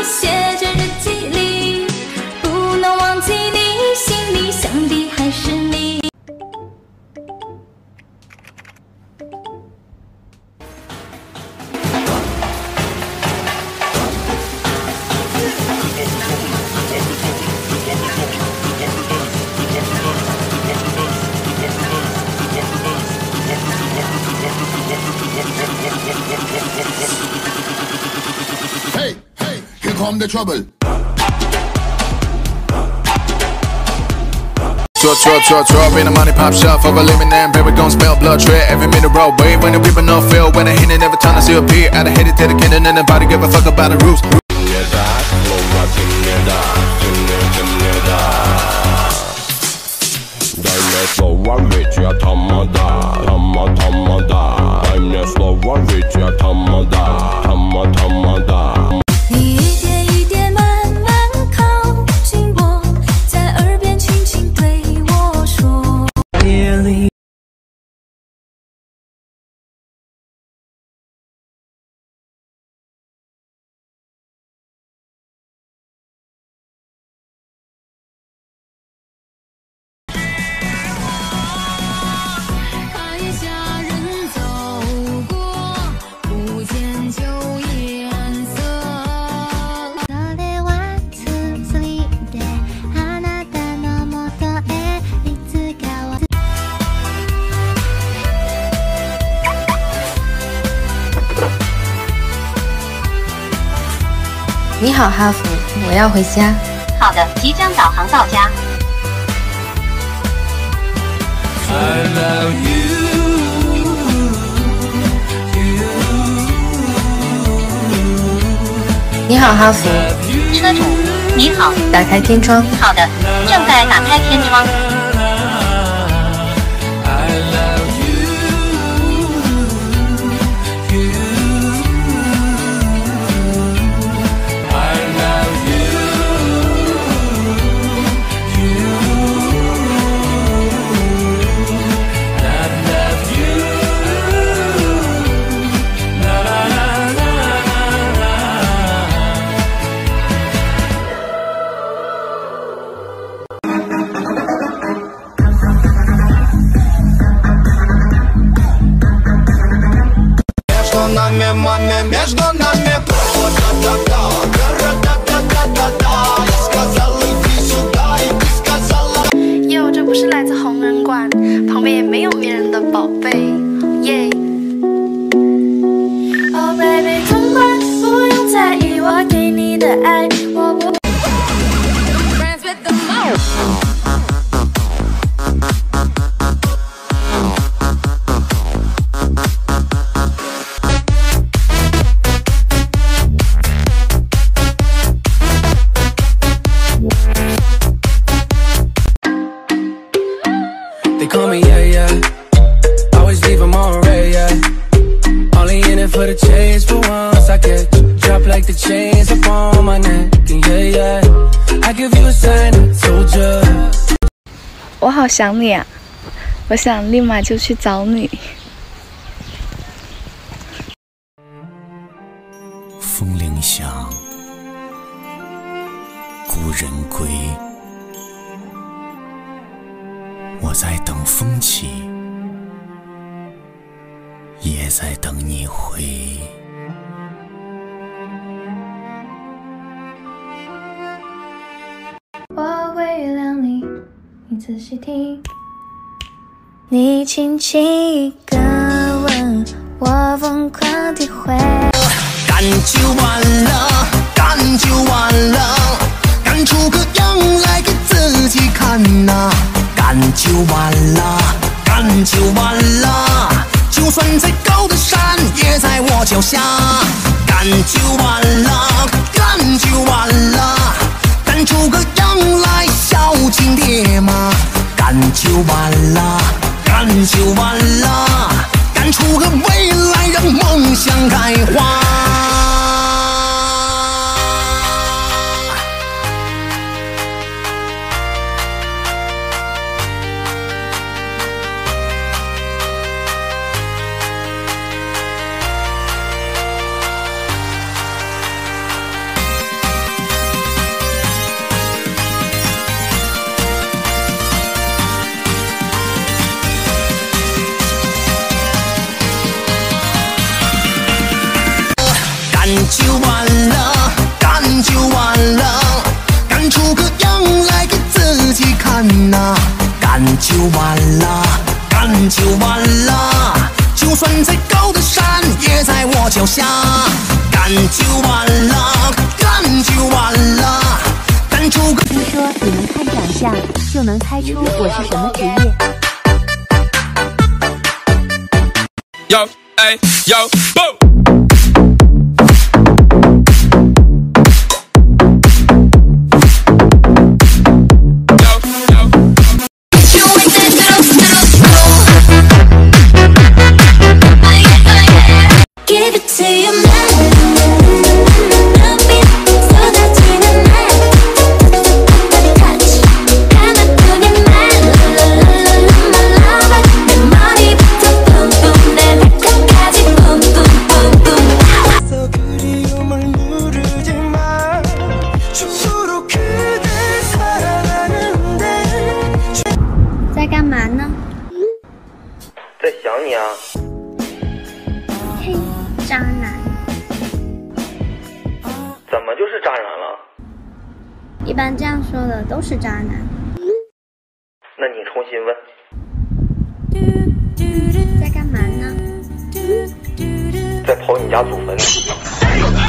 写着日记里，不能忘记你，心里想的还是你。 Hey, hey, here come the trouble. Drop in the money pop shop for a living and baby gon' spell blood tread every minute roll wave when the people no feel when they hit it every time I see a beat I hit it to the kid and nobody give a fuck about the rules. 你好，哈佛，我要回家。 好的，即将导航到家。 你好，哈佛。 车主，你好。 打开天窗。 好的，正在打开天窗。 Между нами Я сказал иди сюда и ты сказала 哟，这不是来自红人馆，旁边也没有别人的宝贝，耶。Oh baby， 痛快，不用在意我给你的爱，我不。 They call me, yeah, yeah. Always leave them on red, yeah. Only in it for the chase for once. I get drop like the chains upon my neck. And yeah, yeah. I give you a sign, I told you. 我好想你啊！我想立马就去找你。 风铃响，故人归。我在等风起，也在等你回。 我会原谅你，你仔细听。你轻轻一个吻，我疯狂体会。 干就完了，干就完了，干出个样来给自己看呐、干就完了，干就完了，就算再高的山也在我脚下。干就完了，干就完了，干出个样来孝敬爹妈。干就完了，干就完了，干出个未来让梦想开花。 干就完了，干就完了，干出个样来给自己看呐、干就完了，干就完了，就算再高的山也在我脚下，干就完了，干就完了，干出个。 听说你们看长相就能猜出我是什么职业。 Yo, ay, yo, boom! Give it to your man. 눈빛 쏟아지는 날 touch 감아두는 말 my lover 내 머리부터 뿜뿜 내 발끝까지 뿜뿜뿜뿜 그래서 그리움을 누르지 마 춤으로 그댈 사랑하는데 在干嘛呢？ 在想你啊。 嘿，渣男！ 怎么就是渣男了？ 一般这样说的都是渣男。 那你重新问。 在干嘛呢？ 在刨你家祖坟。